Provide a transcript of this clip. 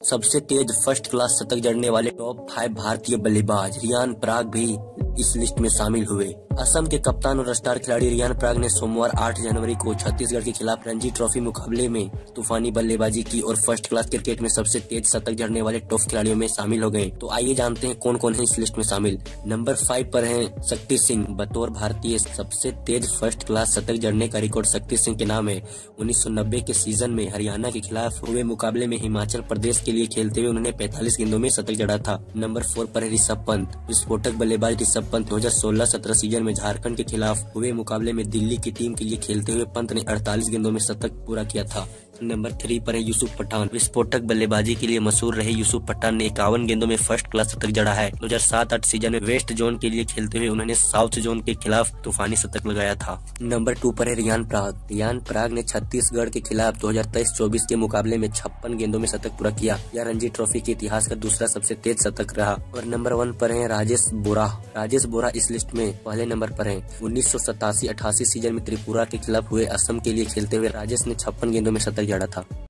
सबसे तेज first class शतक जड़ने वाले टॉप 5 भारतीय बल्लेबाज रियान पराग भी इस लिस्ट में शामिल हुए। असम के कप्तान और स्टार खिलाड़ी रियान पराग ने सोमवार 8 जनवरी को छत्तीसगढ़ के खिलाफ रणजी ट्रॉफी मुकाबले में तूफानी बल्लेबाजी की और फर्स्ट क्लास क्रिकेट में सबसे तेज शतक जड़ने वाले टॉप खिलाड़ियों में शामिल हो गए। तो आइए जानते हैं कौन कौन है इस लिस्ट में शामिल। नंबर 5 पर हैं शक्ति सिंह। बतौर भारतीय सबसे तेज फर्स्ट क्लास शतक जड़ने का रिकॉर्ड शक्ति सिंह के नाम है। 1990 के सीजन में हरियाणा के खिलाफ हुए मुकाबले में हिमाचल प्रदेश के लिए खेलते हुए उन्होंने 45 गेंदों में शतक जड़ा था। नंबर 4 पर है ऋषभ पंत। विस्फोटक बल्लेबाज ऋषभ पंत 2016-17 सीजन में झारखंड के खिलाफ हुए मुकाबले में दिल्ली की टीम के लिए खेलते हुए पंत ने 48 गेंदों में शतक पूरा किया था। नंबर 3 पर है यूसुफ पठान। विस्फोटक बल्लेबाजी के लिए मशहूर रहे यूसुफ पठान ने 51 गेंदों में फर्स्ट क्लास शतक जड़ा है। 2007-8 सीजन में वेस्ट जोन के लिए खेलते हुए उन्होंने साउथ जोन के खिलाफ तूफानी शतक लगाया था। नंबर 2 पर है रियान पराग। रियान पराग ने छत्तीसगढ़ के खिलाफ 2023-24 के मुकाबले में 56 गेंदों में शतक पूरा किया। यह रणजी ट्रॉफी के इतिहास का दूसरा सबसे तेज शतक रहा। और नंबर 1 पर है राजेश बोरा। राजेश बोरा इस लिस्ट में पहले नंबर पर है। 1987-88 सीजन में त्रिपुरा के खिलाफ हुए असम के लिए खेलते हुए राजेश ने 56 गेंदों में शतक जड़ा था।